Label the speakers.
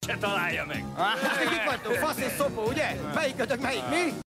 Speaker 1: se találja meg.
Speaker 2: Kik vagytok? Fasz és szopó, ugye? Melyik kötök, melyik? Mi?